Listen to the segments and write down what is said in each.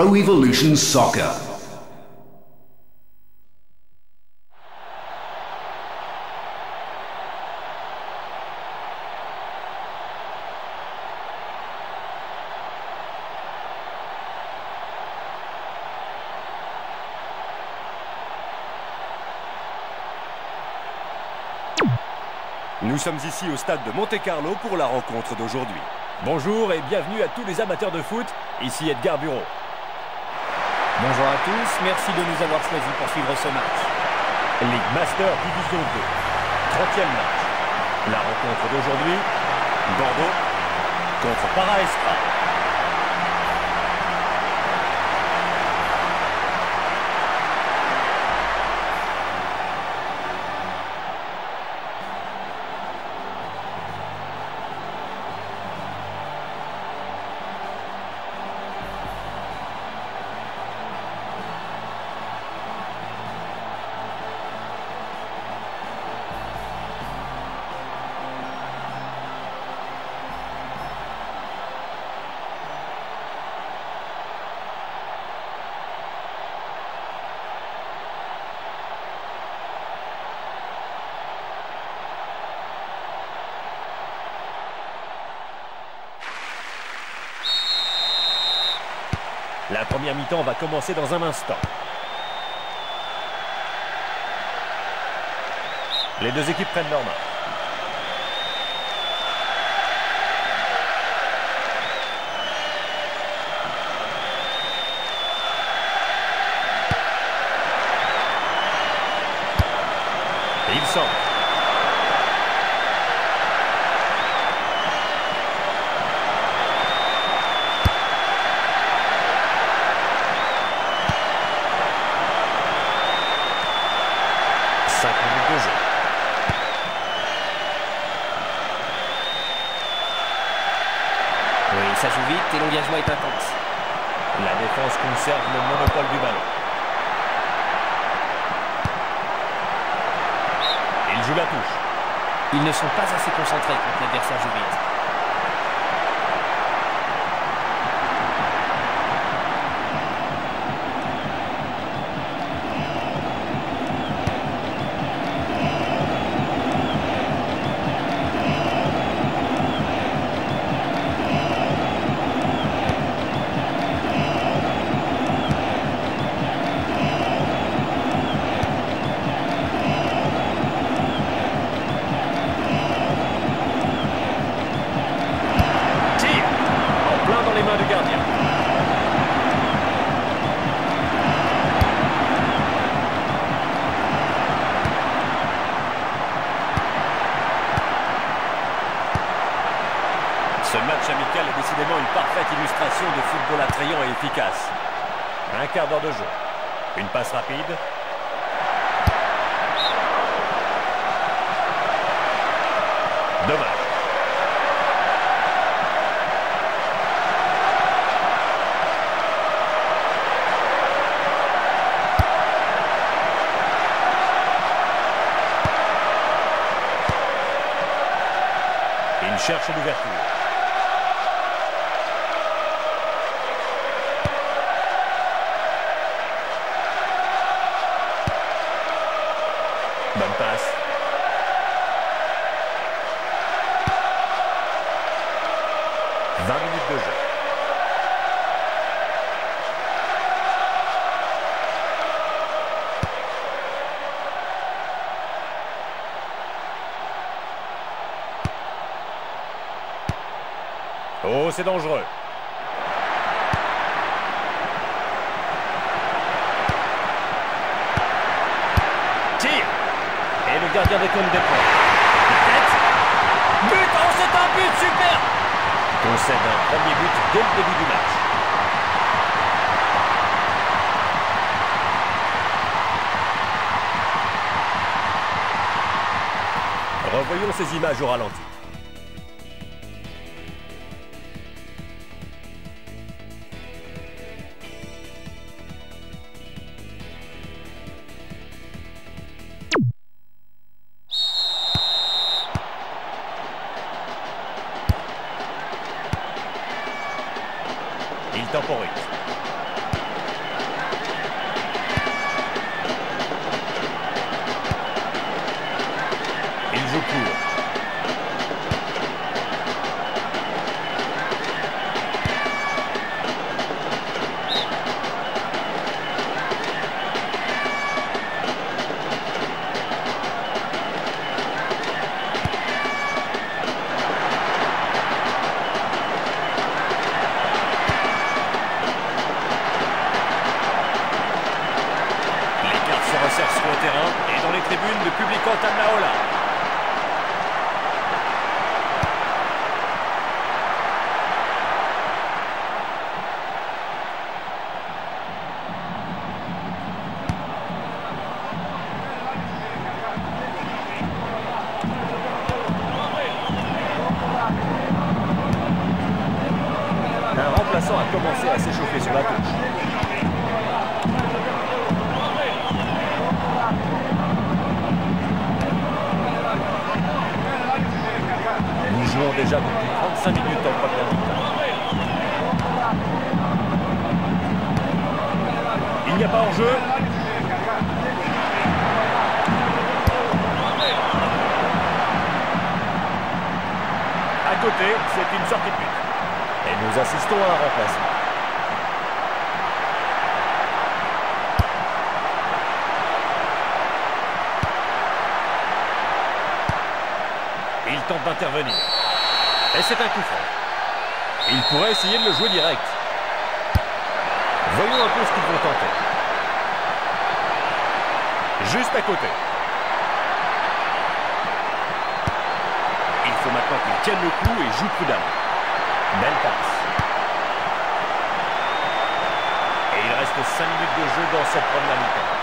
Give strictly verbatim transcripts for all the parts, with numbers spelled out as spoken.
Pro Evolution Soccer. Nous sommes ici au stade de Monte-Carlo pour la rencontre d'aujourd'hui. Bonjour et bienvenue à tous les amateurs de foot, ici Edgar Bureau. Bonjour à tous, merci de nous avoir choisis pour suivre ce match. Ligue Master Division deux, trentième match. La rencontre d'aujourd'hui, Bordeaux contre Paraestra. La première mi-temps va commencer dans un instant. Les deux équipes prennent leur main. Et il centre. cinq minutes de jeu. Oui, ça joue vite et l'engagement est intense. La défense conserve le monopole du ballon. Il joue la touche. Ils ne sont pas assez concentrés quand l'adversaire joue vite. Du gardien. Ce match amical est décidément une parfaite illustration de football attrayant et efficace. Un quart d'heure de jeu. Une passe rapide. Dommage. Il cherche l'ouverture. Bonne passe. vingt minutes de jeu. Oh, c'est dangereux. Tire. Et le gardien décompte des points. La tête. But. Oh, c'est un but, super. Concède un premier but dès le début du match. Revoyons ces images au ralenti. Il temporise. tribune de Publico Tannaola. Un remplaçant a commencé à s'échauffer sur la touche. Nous jouons déjà depuis trente-cinq minutes en première mi-temps. Il n'y a pas hors-jeu. À côté, c'est une sortie de but. Et nous assistons à un remplacement. Il tente d'intervenir. Et c'est un coup franc. Il pourrait essayer de le jouer direct. Voyons un peu ce qu'ils vont tenter. Juste à côté. Il faut maintenant qu'il tienne le coup et joue prudemment. Belle passe. Et il reste cinq minutes de jeu dans cette première mi-temps.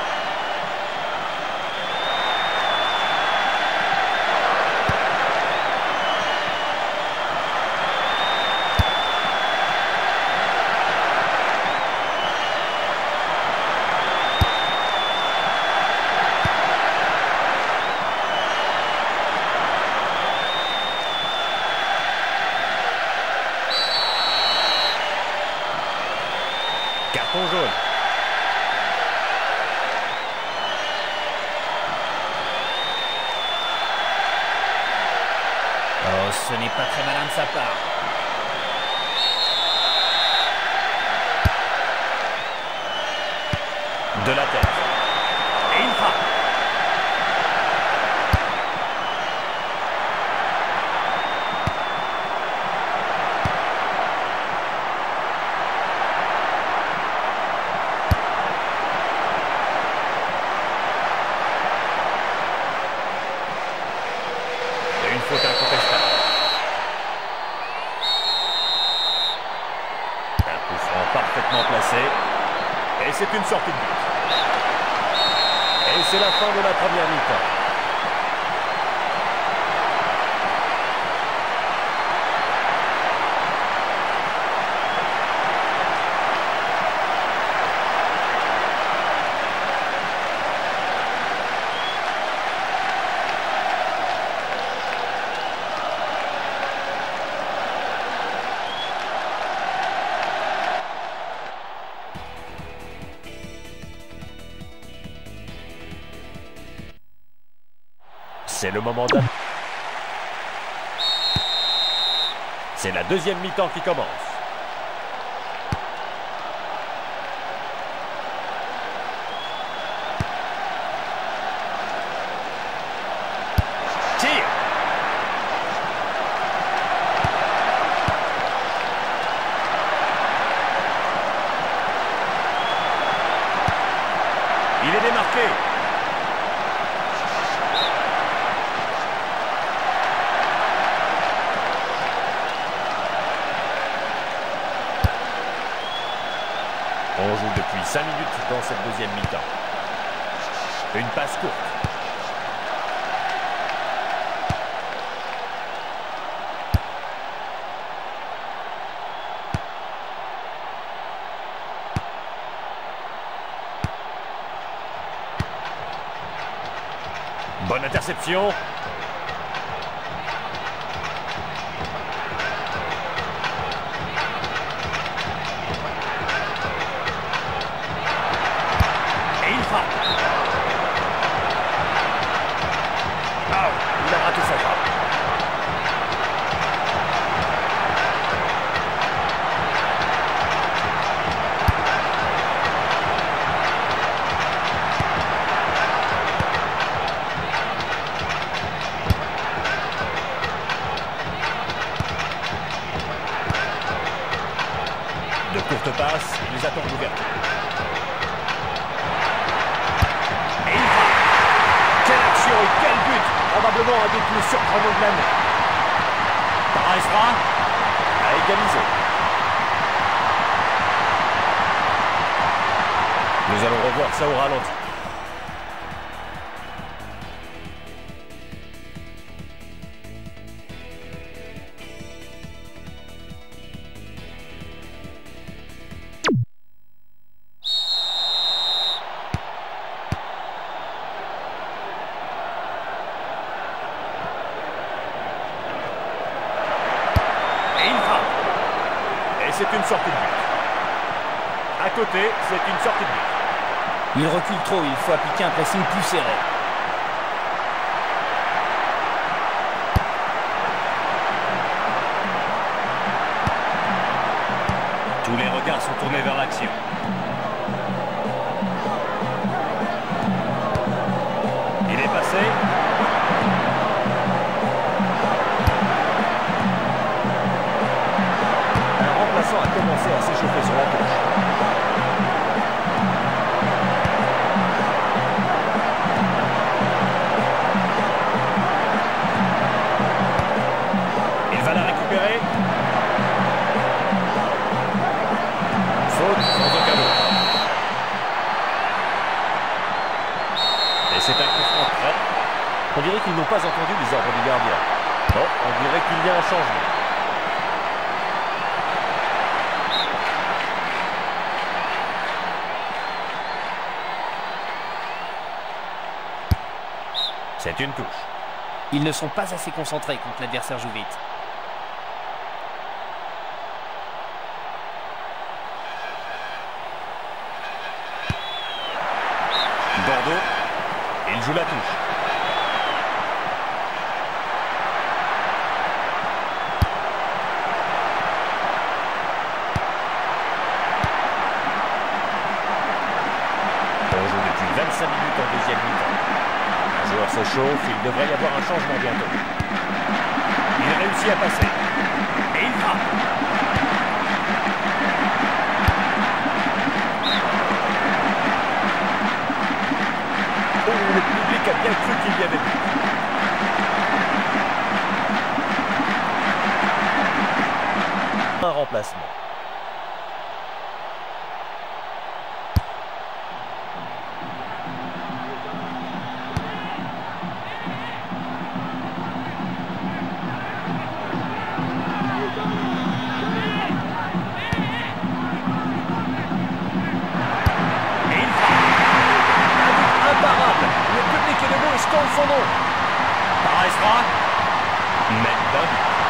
Carton jaune. Oh, ce n'est pas très malin de sa part. De la tête. Et il frappe. Faute incontestable. Un coup franc parfaitement placé. Et c'est une sortie de but. Et c'est la fin de la première mi-temps. C'est le moment d'un... C'est la deuxième mi-temps qui commence. Tire. Il est démarqué. On joue depuis cinq minutes dans cette deuxième mi-temps. Une passe courte. Bonne interception. Ah, il a raté sa frappe. De courtes passes, ils attendent l'ouverture. Et il frappe. probablement un des plus surprenants de l'année. Taresra A égalisé. Nous allons revoir ça au ralenti. C'est une sortie de but. À côté, c'est une sortie de but. Il recule trop, il faut appliquer un pressing plus serré. Tous les regards sont tournés vers l'action. Il est passé. A commencé à s'échauffer sur la touche. Il va la récupérer. Faute sans aucun doute. Et c'est un coup franc prêt. On dirait qu'ils n'ont pas entendu les ordres du gardien. Non, on dirait qu'il y a un changement. C'est une touche. Ils ne sont pas assez concentrés quand l'adversaire joue vite. Bordeaux, il joue la touche. On joue depuis vingt-cinq minutes en deuxième mi-temps. Le joueur s'échauffe, il devrait y avoir un changement bientôt. Il réussit à passer. Et il frappe. Oh, le public a bien cru qu'il y avait but. Un remplacement. Son nom. Taresra. Mendon.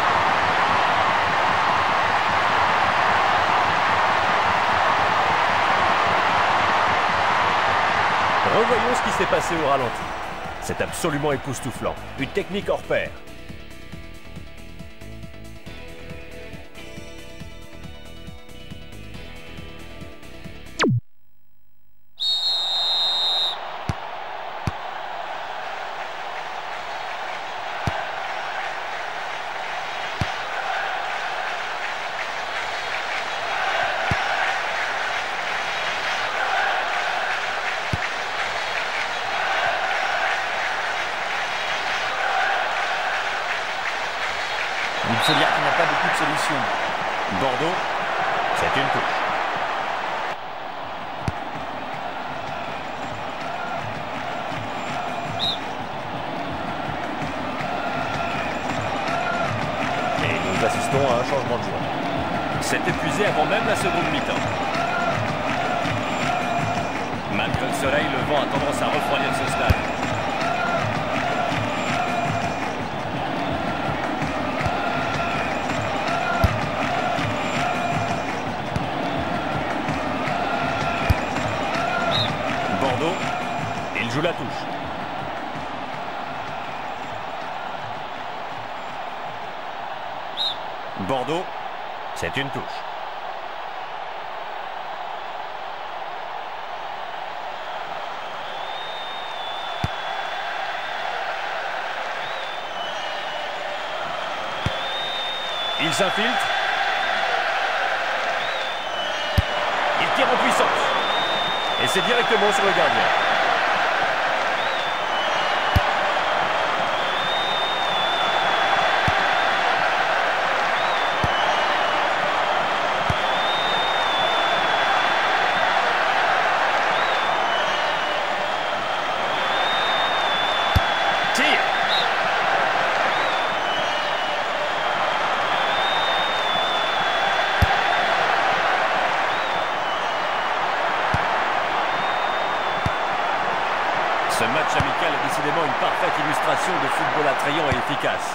Revoyons ce qui s'est passé au ralenti. C'est absolument époustouflant. Une technique hors pair. Il faut dire qu'il n'a pas beaucoup de solutions. Bordeaux, c'est une touche. Et nous assistons à un changement de joueur. C'est épuisé avant même la seconde mi-temps. Malgré le soleil, le vent a tendance à refroidir ce stade. Bordeaux, il joue la touche. Bordeaux, c'est une touche. Il s'infiltre. Il tire en puissance. Et c'est directement sur le gardien. match amical est décidément une parfaite illustration de football attrayant et efficace.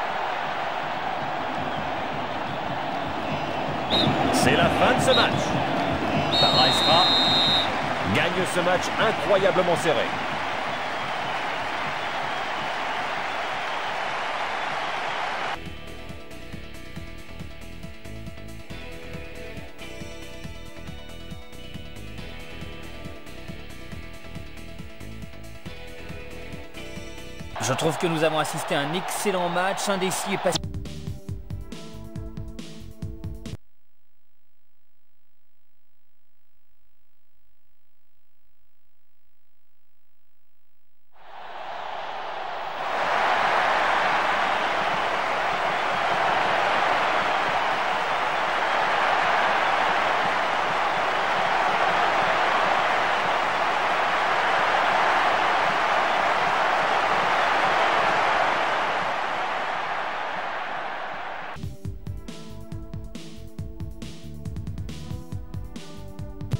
C'est la fin de ce match. Taraisra gagne ce match incroyablement serré. Je trouve que nous avons assisté à un excellent match, indécis et patient.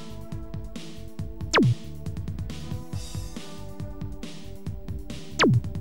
You